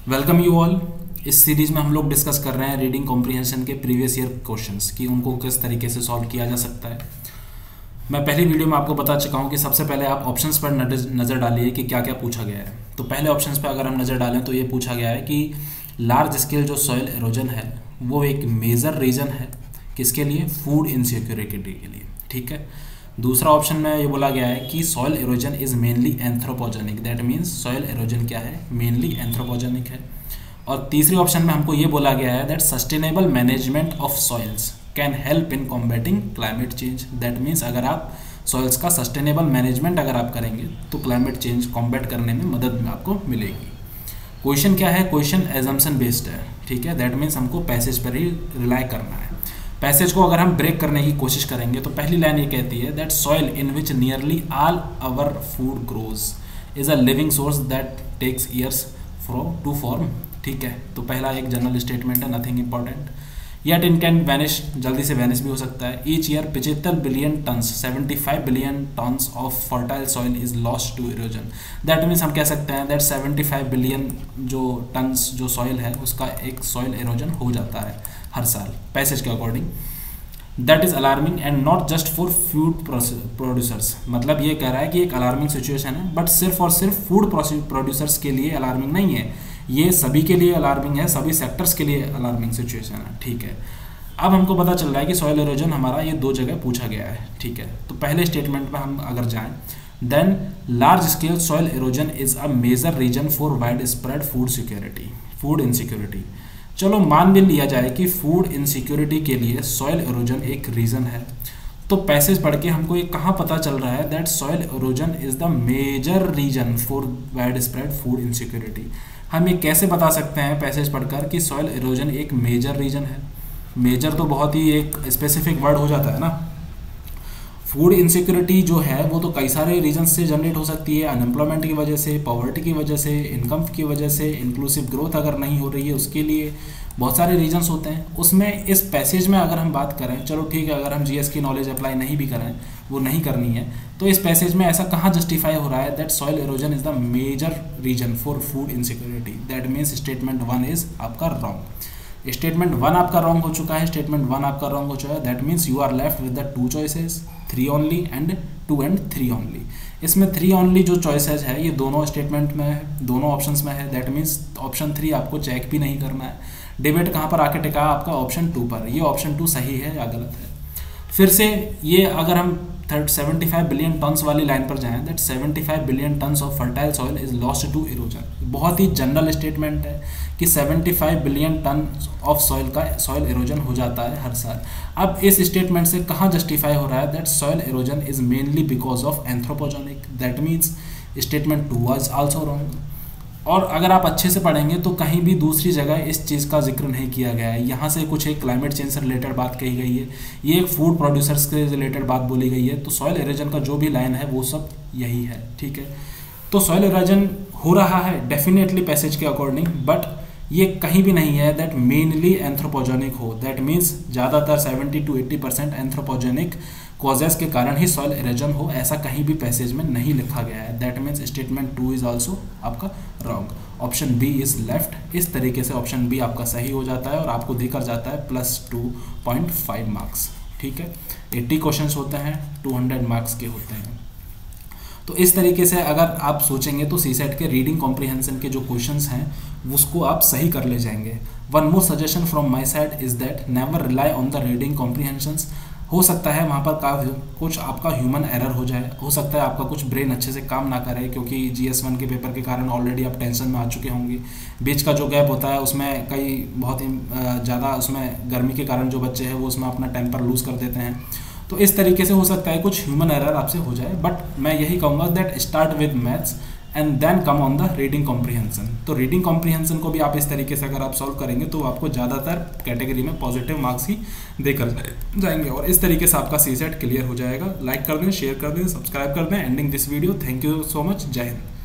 Welcome you all. इस series में हम लोग डिस्कस कर रहे हैं रीडिंग कॉम्प्रिहेंशन के प्रीवियस ईयर क्वेश्चंस कि उनको किस तरीके से सॉल्व किया जा सकता है। मैं पहली वीडियो में आपको बता चुका हूं कि सबसे पहले आप ऑप्शंस पर नज़र डालिए कि क्या क्या पूछा गया है। तो पहले ऑप्शंस पर अगर हम नज़र डालें तो ये पूछा गया है कि लार्ज स्केल जो सॉइल एरोजन है वो एक मेजर रीजन है किसके लिए, फूड इनसिक्योरिटी के लिए। ठीक है। दूसरा ऑप्शन में ये बोला गया है कि soil erosion is mainly anthropogenic, that means soil erosion क्या है, मेनली एंथ्रोपोजेनिक है। और तीसरी ऑप्शन में हमको ये बोला गया है that sustainable management of soils can help in combating climate change, that means अगर आप सॉइल्स का सस्टेनेबल मैनेजमेंट अगर आप करेंगे तो क्लाइमेट चेंज कॉम्बैट करने में मदद आपको मिलेगी। क्वेश्चन क्या है, क्वेश्चन एजम्पशन बेस्ड है। ठीक है, दैट मीन्स हमको पैसेज पर ही रिलाई करना है। पैसेज को अगर हम ब्रेक करने की कोशिश करेंगे तो पहली लाइन ये कहती है that soil in which nearly all our food grows is a living source that takes years to form. ठीक है, तो पहला एक जनरल स्टेटमेंट है, nothing important. Yet in can vanish, जल्दी से वैनिश भी हो सकता है। Each year 75 billion tons 75 billion tons of fertile soil is lost to erosion, that means हम कह सकते हैं दैट 75 बिलियन जो टन्स जो सॉइल है उसका एक सॉइल इरोजन हो जाता है हर साल पैसेज के according. That is alarming and not just for food producers, मतलब ये कह रहा है कि एक अलार्मिंग सिचुएशन है बट सिर्फ और सिर्फ फूड प्रोड्यूसर्स के लिए अलार्मिंग नहीं है, ये सभी के लिए अलार्मिंग है, सभी सेक्टर्स के लिए अलार्मिंग सिचुएशन है। ठीक है, अब हमको पता चल रहा है कि सॉइल इरोजन हमारा ये दो जगह पूछा गया है। ठीक है, तो पहले स्टेटमेंट में हम अगर जाएं then large scale soil erosion is a major reason for wide spread food security, food insecurity. चलो मान भी लिया जाए कि फूड इनसिक्योरिटी के लिए सॉइल इरोजन एक रीज़न है, तो पैसेज पढ़ के हमको ये कहाँ पता चल रहा है that soil erosion is the major reason for wide spread food insecurity. हम ये कैसे बता सकते हैं पैसेज पढ़कर कि सॉइल इरोजन एक मेजर रीजन है। मेजर तो बहुत ही एक स्पेसिफिक वर्ड हो जाता है ना। फूड इनसिक्योरिटी जो है वो तो कई सारे रीजन से जनरेट हो सकती है, अनएम्प्लॉयमेंट की वजह से, पॉवर्टी की वजह से, इनकम की वजह से, इंक्लूसिव ग्रोथ अगर नहीं हो रही है उसके लिए बहुत सारे रीजन्स होते हैं। उसमें इस पैसेज में अगर हम बात करें, चलो ठीक है, अगर हम जीएस की नॉलेज अप्लाई नहीं भी करें, वो नहीं करनी है, तो इस पैसेज में ऐसा कहाँ जस्टिफाई हो रहा है that soil erosion is the major reason for food insecurity, that means statement 1 is आपका रॉन्ग। स्टेटमेंट 1 आपका रॉन्ग हो चुका है, स्टेटमेंट 1 आपका रॉन्ग हो चुका है, that means you are left with the 2 choices, 3 only and 2 and 3 only. इसमें 3 ओनली जो चॉइसेस है ये दोनों स्टेटमेंट में है, दोनों ऑप्शंस में है, दैट मीन्स ऑप्शन 3 आपको चेक भी नहीं करना है। डिबेट कहाँ पर आके टिका, आपका ऑप्शन 2 पर। ये ऑप्शन 2 सही है या गलत है। फिर से ये अगर हम 75 बिलियन टन्स वाली लाइन पर जाएं that 75 billion tons of fertile soil is lost to erosion, बहुत ही जनरल स्टेटमेंट है कि 75 बिलियन टन ऑफ सॉइल का सॉइल इरोजन हो जाता है हर साल। अब इस स्टेटमेंट से कहाँ जस्टिफाई हो रहा है that soil erosion is mainly because of anthropogenic, that means statement 2 was also wrong. और अगर आप अच्छे से पढ़ेंगे तो कहीं भी दूसरी जगह इस चीज़ का जिक्र नहीं किया गया है। यहाँ से कुछ एक क्लाइमेट चेंज से रिलेटेड बात कही गई है, ये एक फूड प्रोड्यूसर्स के रिलेटेड बात बोली गई है, तो सॉइल इरोजन का जो भी लाइन है वो सब यही है। ठीक है, तो सॉइल इरोजन हो रहा है डेफिनेटली पैसेज के अकॉर्डिंग, बट ये कहीं भी नहीं है दैट मेनली एंथ्रोपोजेनिक हो, दैट मीन्स ज़्यादातर 70 to 80% एंथ्रोपोजेनिक कॉजेस के कारण ही सॉइल इरोजन हो, ऐसा कहीं भी पैसेज में नहीं लिखा गया है। That means statement 2 is also आपका wrong. Option B is left. इस तरीके से ऑप्शन बी आपका सही हो जाता है और आपको देकर जाता है +2.5 मार्क्स। ठीक है, 80 क्वेश्चन होते हैं, 200 मार्क्स के होते हैं। तो इस तरीके से अगर आप सोचेंगे तो सीसेट के रीडिंग कॉम्प्रिहेंशन के जो क्वेश्चंस हैं उसको आप सही कर ले जाएंगे। One more suggestion from my side is that never rely on the reading comprehensions. हो सकता है वहाँ पर कुछ आपका ह्यूमन एरर हो जाए, हो सकता है आपका कुछ ब्रेन अच्छे से काम ना करे, क्योंकि GS1 के पेपर के कारण ऑलरेडी आप टेंशन में आ चुके होंगे। बीच का जो गैप होता है उसमें कई बहुत ही ज़्यादा उसमें गर्मी के कारण जो बच्चे हैं वो उसमें अपना टेम्पर लूज़ कर देते हैं, तो इस तरीके से हो सकता है कुछ ह्यूमन एरर आपसे हो जाए। बट मैं यही कहूँगा that start with maths and then come on the reading comprehension. तो रीडिंग कॉम्प्रिहेंशन को भी आप इस तरीके से अगर आप सॉल्व करेंगे तो आपको ज़्यादातर कैटेगरी में पॉजिटिव मार्क्स ही देकर जाएंगे और इस तरीके से आपका सीसेट क्लियर हो जाएगा। लाइक कर दें, शेयर कर दें, सब्सक्राइब कर दें। Ending this video, thank you so much, Jai Hind.